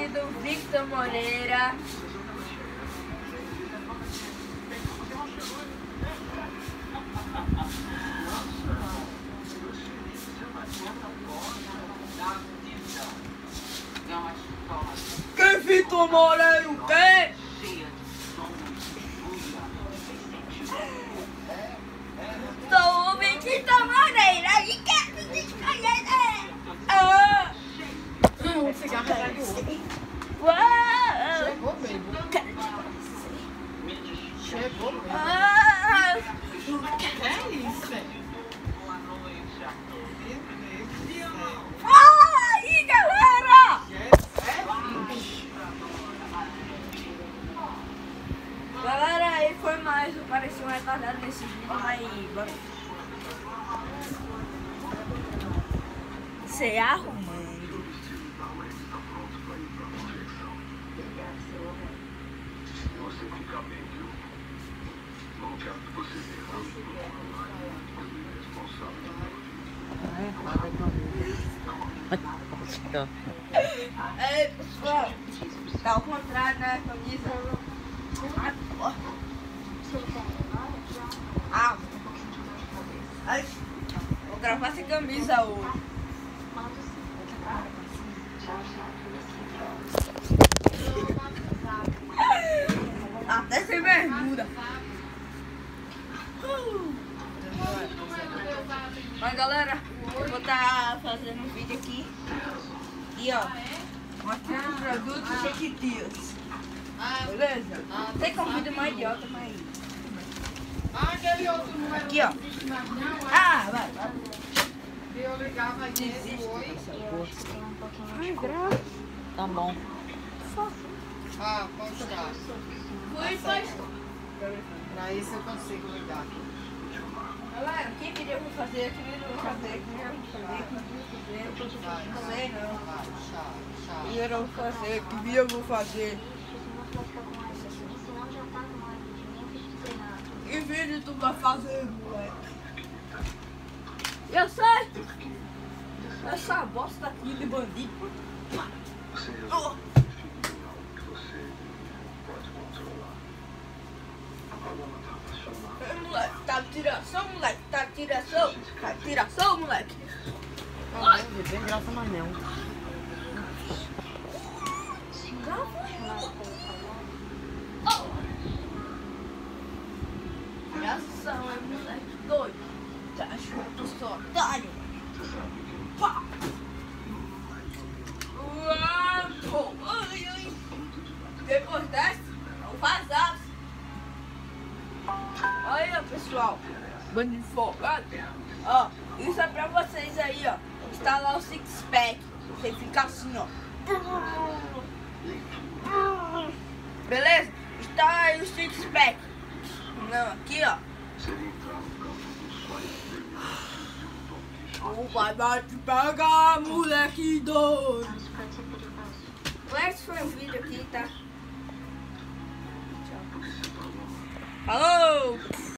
do Victor Moreira. Quem Victor Moreira o quê? Sou o Victor Moreira e quero desconhecer. Um cigarro atrás do outro. Uau! Chegou mesmo. Chegou mesmo. É isso. Fala aí, galera! Galera, ele foi mais, parecia um retardado nesse vídeo, mas bora. Se arrumando. Você fica bem, viu? Não quero que você veja É, pessoal, tá ao contrário, né? Camisa. Ah, ai, vou gravar sem camisa hoje. Até sem bermuda. Mas galera, eu vou estar fazendo um vídeo aqui. E ó, mostrando os produtos Jequitias. Beleza? Sei que é um vídeo mais idiota, mas. Aquele outro número. Aqui ó. Ah, vai. Eu ligava aí nesse oi. Ai, grava. Tá bom. Ah, postar. Fui, pastor. Pra isso eu consigo ligar. Galera, quem queria eu vou fazer, quem queria eu vou fazer, quem queria eu vou fazer, quem queria eu vou fazer, não fazer não. Vai, tchau. Quem queria eu vou fazer, quem queria eu vou fazer. Que vídeo tu vai fazer, moleque? Eu sei! Essa bosta aqui de bandido. Você resolve Oh. que você pode controlar. Agora ela tá apaixonada. Moleque, tá tiração, moleque, tá tiração, moleque. Tá bem, bem graça, mas não. Tiração, é moleque doido. Tá achando que eu sou otário? Pá! Uau! Ai, ai! Depois dessa, eu vazava. Olha, pessoal, bandido folgado. Ó, isso é pra vocês aí, ó. Instalar o Six Pack. Você fica assim, ó. Beleza? Instala aí o Six Pack. Não, aqui, ó. O pai vai te pegar, moleque doido. Esse foi o vídeo aqui, tá? Tchau. Falou!